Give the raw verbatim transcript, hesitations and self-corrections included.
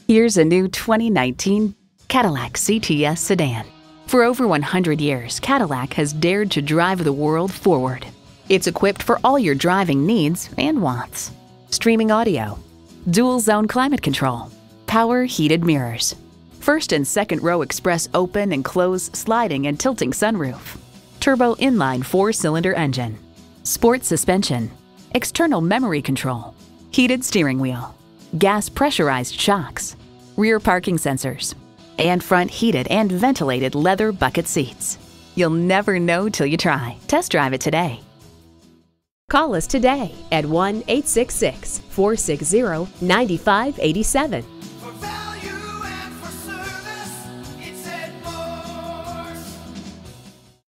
Here's a new twenty nineteen Cadillac C T S sedan. For over one hundred years, Cadillac has dared to drive the world forward. It's equipped for all your driving needs and wants. Streaming audio, dual zone climate control, power heated mirrors, first and second row express open and close sliding and tilting sunroof, turbo inline four-cylinder engine, sport suspension, external memory control, heated steering wheel, gas pressurized shocks, rear parking sensors, and front heated and ventilated leather bucket seats. You'll never know till you try. Test drive it today. Call us today at one eight six six, four six zero, nine five eight seven.